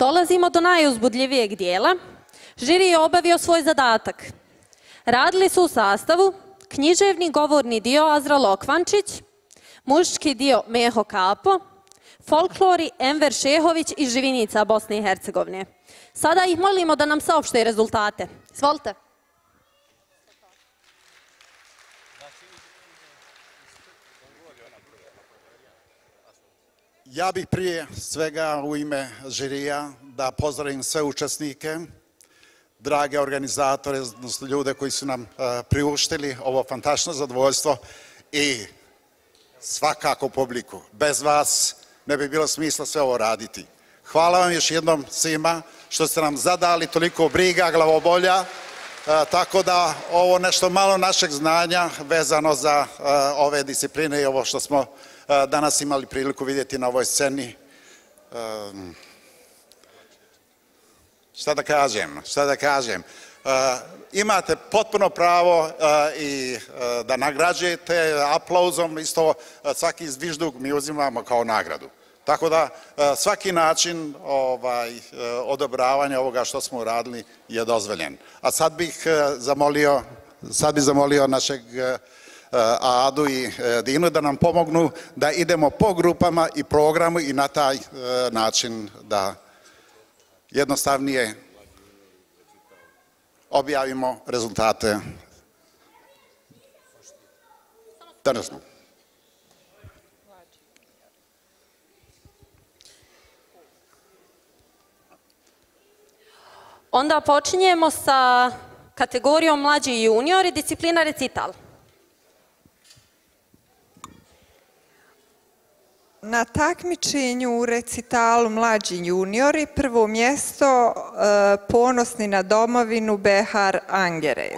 Dolazimo do najuzbudljivijeg dijela. Žiri je obavio svoj zadatak. Radili su u sastavu književni govorni dio Azra Lokvančić, muški dio Meho Kapo, folklori Enver Šehović i Živinica Bosne i Hercegovine. Sada ih molimo da nam saopšte rezultate. Izvolite. Ja bih prije svega u ime žirija da pozdravim sve učesnike, drage organizatore, ljude koji su nam priuštili ovo fantastično zadovoljstvo i svakako publiku. Bez vas ne bi bilo smisla sve ovo raditi. Hvala vam još jednom svima što ste nam zadali toliko briga, glavobolja, tako da ovo nešto malo našeg znanja vezano za ove discipline i ovo što smo danas imali priliku vidjeti na ovoj sceni. Šta da kažem? Imate potpuno pravo i da nagrađujete aplauzom, isto svaki zvižduk mi uzimamo kao nagradu. Tako da svaki način odobravanja ovoga što smo uradili je dozvoljen. A sad bih zamolio našeg Adu i Dinu da nam pomognu da idemo po grupama i programu i na taj način da jednostavnije objavimo rezultate. Danas. Onda počinjemo sa kategorijom mlađi juniori, disciplina recital. Na takmičenju u recitalu mlađi juniori prvo mjesto Ponosni na domovinu Behar Angered.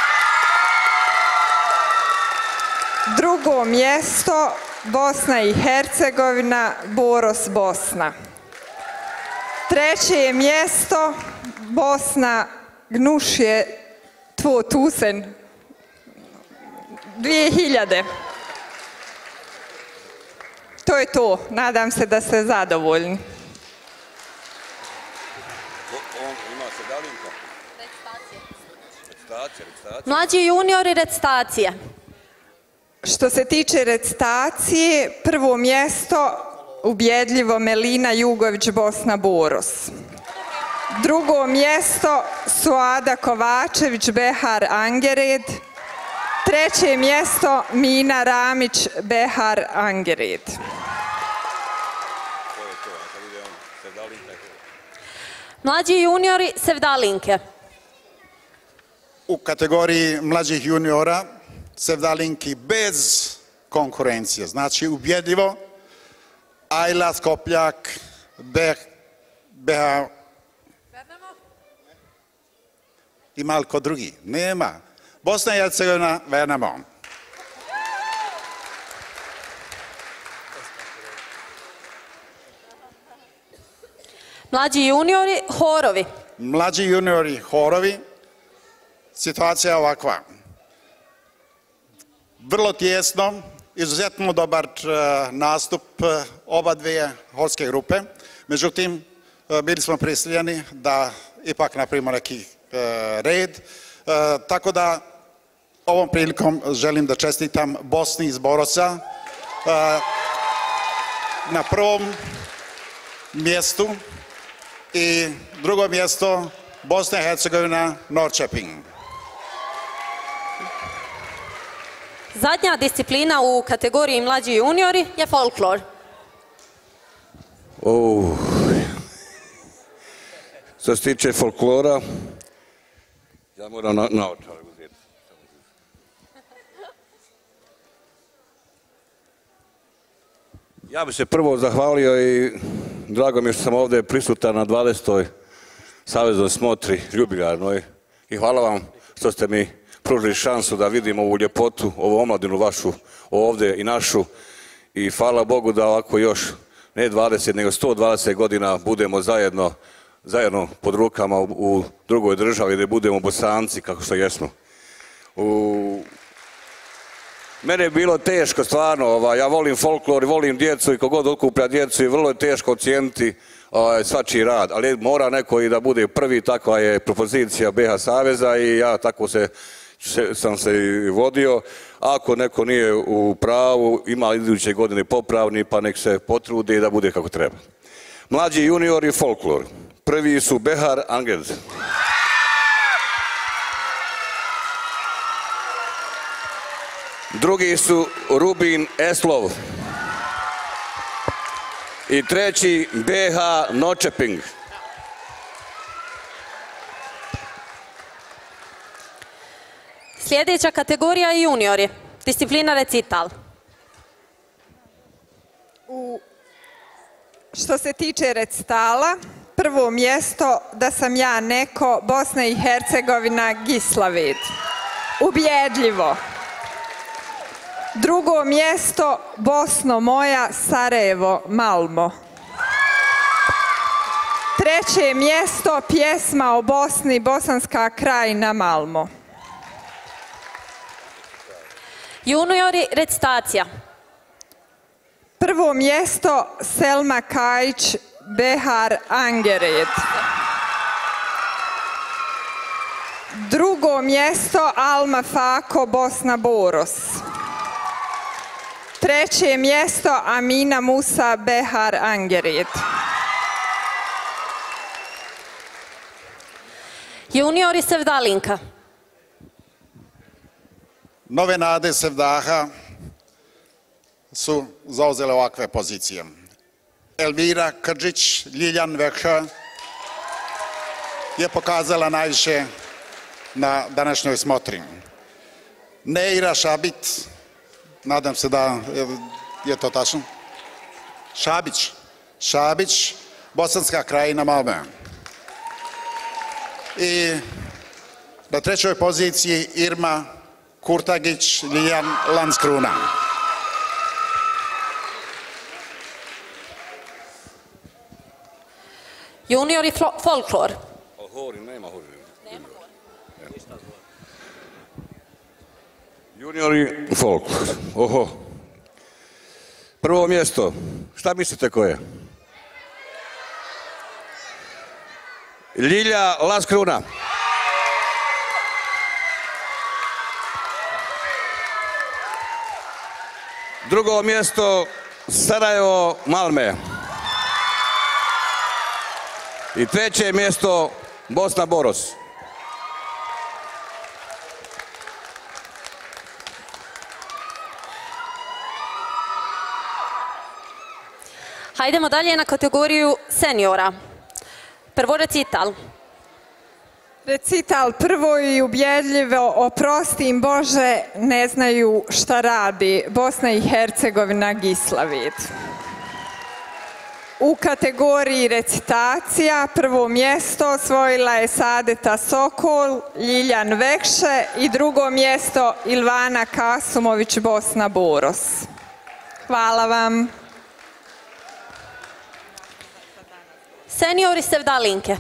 Drugo mjesto Bosna i Hercegovina Boros Bosna. Treće mjesto Bosna Gnušje 2000. To je to. Nadam se da ste zadovoljni. Mlađi juniori recitacije. Što se tiče recitacije, prvo mjesto ubjedljivo Melina Jugović Bosna Boros. Drugo mjesto Suada Kovačević Behar Angered. Treće mjesto Mina Ramić Behar Angered. Mlađi juniori Sevdalinke. U kategoriji mlađih juniora Sevdalinki bez konkurencije. Znači ubjedljivo Ajla Skopljak Behar. Ima li ko drugi? Nema. Bosna i Hercegovina, Vernamo. Mlađi juniori horovi. Mlađi juniori horovi, situacija je ovakva. Vrlo tijesno, izuzetno dobar nastup oba dvije horske grupe. Međutim, bili smo prisiljeni da ipak napravimo neki red. Tako da ovom prilikom želim da čestitam Bosni iz Borosa na prvom mjestu i drugo mjesto Bosna i Hercegovina Norrköping. Zadnja disciplina u kategoriji mlađi juniori je folklor. Što se tiče folklora, ja moram naočare uzeti. Ja bih se prvo zahvalio i drago mi je što sam ovdje prisutan na 20. saveznoj smotri jubilarnoj i hvala vam što ste mi pružili šansu da vidim ovu ljepotu, ovu omladinu vašu ovdje i našu i hvala Bogu da ovako još ne 20 nego 120 godina budemo zajedno pod rukama u drugoj državi, da budemo Bosanci kako što jesmo. Mene je bilo teško, stvarno, ja volim folklor i volim djecu i kogod okuplja djecu i vrlo je teško ocijeniti svačiji rad, ali mora neko i da bude prvi, takva je propozicija BiH Saveza i ja tako sam se i vodio. Ako neko nije u pravu, ima iduće godine popravni, pa nek se potrudi da bude kako treba. Mlađi junior i folklor. Prvi su Behar Angels. Drugi su Rubin Eslov. I treći BiH Nočeping. Sljedeća kategorija je juniori. Disciplina recital. Što se tiče recitala, prvo mjesto Da sam ja neko, Bosna i Hercegovina, Gislaved. Ubjedljivo. Drugo mjesto Bosno moja, Sarajevo, Malmo. Treće mjesto pjesma o Bosni, Bosanska Krajina, Malmo. Juniori recitacija. Prvo mjesto Selma Kajić, Behar Angered. Drugo mjesto Alma Fako, Bosna Boros. Treće mjesto Amina Musa, Behar Angered. Juniori Sevdalinka. Nove nade Sevdaha su zauzele ovakve pozicije. Elvira Krđić, Ljiljan Vekša je pokazala najviše na današnjoj smotri. Neira Šabit, nadam se da je to tačno. Šabić, Bosanska Krajina, Malmö. I na trećoj poziciji Irma Kurtagić, Ljiljana, Landskrona. Juniori folklor. Juniori folklor. Oho. Prvo mjesto. Šta mislite ko je? Ljilja, Landskrona. Drugo mjesto Sarajevo, Malmö. I treće mjesto Bosna Boros. Hajdemo dalje na kategoriju seniora. Prvo recital. Recital prvo i ubjedljivo, oprosti im Bože, ne znaju šta radi, Bosna i Hercegovina, Gislaved. U kategoriji recitacija prvo mjesto osvojila je Sadeta Sokol, Ljiljan Vekše i drugo mjesto Ilvana Kasumović, Bosna Boros. Hvala vam. Seniori Sevdalinke.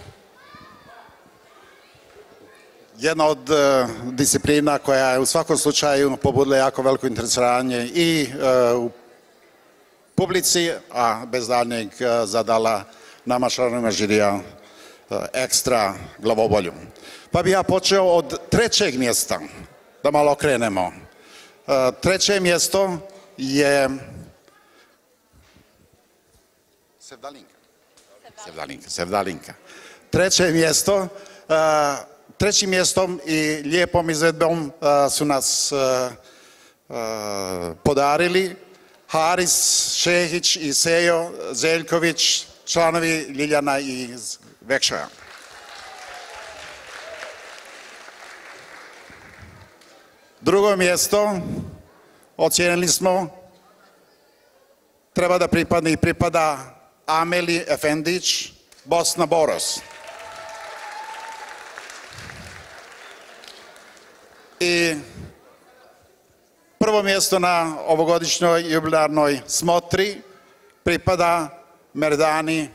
Jedna od disciplina koja je u svakom slučaju pobudila jako veliko interesovanje i u publici, a bez daljnjeg zadala nama članovima žirija ekstra glavobolju. Pa bi ja počeo od trećeg mjesta, da malo okrenemo. Treće mjesto je Sevdalinka. Treće mjesto, trećim mjestom i lijepom izvedbom su nas podarili Haris Šehić i Sejo Zeljković, članovi Ljiljana iz Vekšaja. Drugo mjesto ocijenili smo treba da pripada Ameli Efendić, Bosna Boros. I prvo mjesto na ovogodišnjoj jubilarnoj smotri pripada Merdani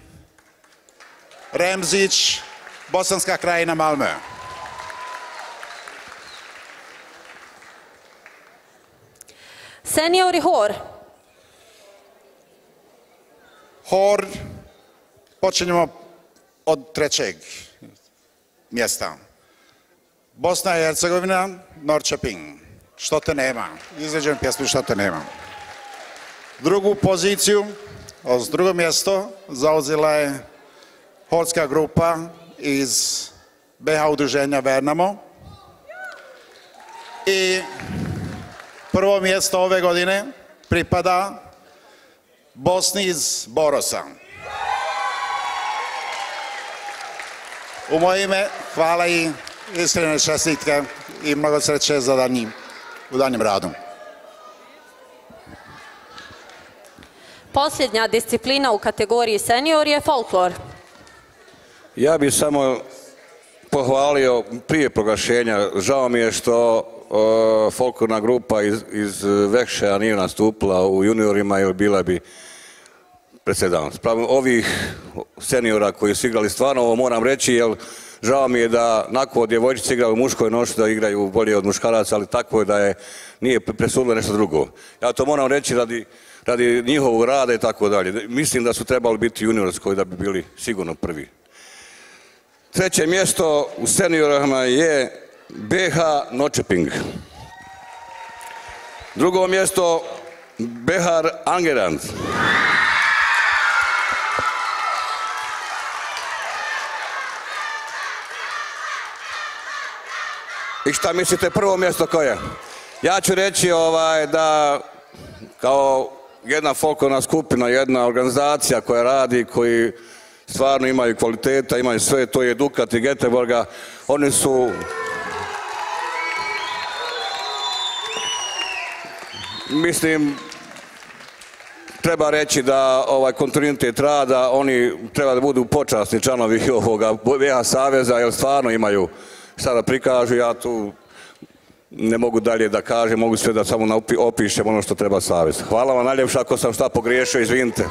Remzić, Bosanska Krajina, Malmö. Seniori hor. Hor, počinjemo od trećeg mjesta. Bosna i Hercegovina, Norrköping. Što te nema? Izveđujem pjesmu Što te nema. Drugu poziciju, drugo mjesto, zauzela je horska grupa iz BH udruženja Vernamo. I prvo mjesto ove godine pripada Bosni iz Borosa. U moje ime hvala i iskrene čestitke i mnogo sreće u danjem radu. Posljednja disciplina u kategoriji senior je folklor. Ja bih samo pohvalio prije proglašenja. Žao mi je što folklorna grupa iz Vekšeja nije nastupila u juniorima jer bila bi presedan. Spravo ovih seniora koji su igrali stvarno, ovo moram reći, jer žao mi je da nakon djevojčice igraju u muškoj noši da igraju bolje od muškaraca, ali tako je da nije presudilo nešto drugo. Ja to moram reći radi njihovog rada i tako dalje. Mislim da su trebali biti juniorskoj da bi bili sigurno prvi. Treće mjesto u seniorama je BH Norrköping. Drugo mjesto Behar Angerand. I šta mislite prvo mjesto koje? Ja ću reći da kao jedna folklorna skupina, jedna organizacija koja radi, koji stvarno imaju kvaliteta, imaju sve, to je Dukat i Göteborga, oni su... Mislim, treba reći da kontinuitet rada, oni treba da budu počasni članovi ovoga BH saveza, jer stvarno imaju šta da prikažu, ja tu ne mogu dalje da kažem, mogu sve da samo opišem ono što treba savez. Hvala vam najljepša, ako sam šta pogriješio, izvinite.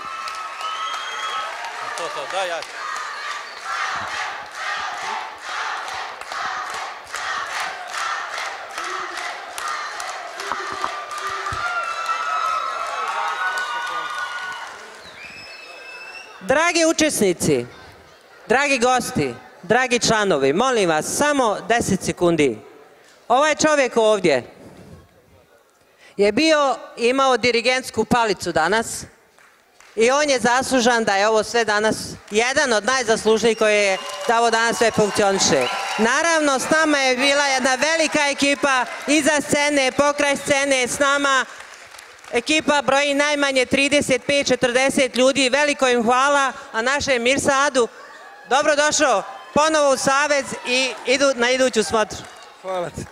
Dragi učesnici, dragi gosti, dragi članovi, molim vas, samo 10 sekundi. Ovaj čovjek ovdje je imao dirigentsku palicu danas i on je zaslužan da je ovo sve danas jedan od najzaslužnijih koji je da ovo danas sve funkcioniše. Naravno, s nama je bila jedna velika ekipa iza scene, pokraj scene, s nama ekipa broji najmanje 35-40 ljudi, veliko im hvala, a našem Mirsadu dobrodošao ponovo u Savez i idu na iduću smotru. Hvala ti.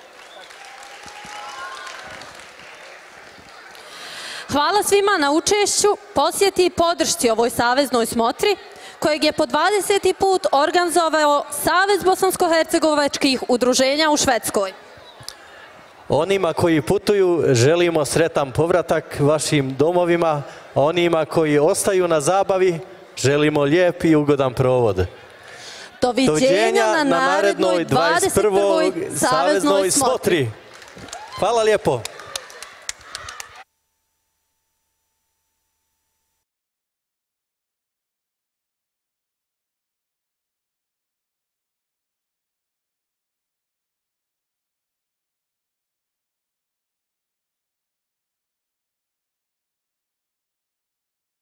Hvala svima na učešću, posjeti i podršci ovoj saveznoj smotri, kojeg je po 20. put organizovao Savez bosansko-hercegovačkih udruženja u Švedskoj. Onima koji putuju želimo sretan povratak vašim domovima, a onima koji ostaju na zabavi želimo lijep i ugodan provod. Doviđenja na narednoj 21. saveznoj smotri. Hvala lijepo.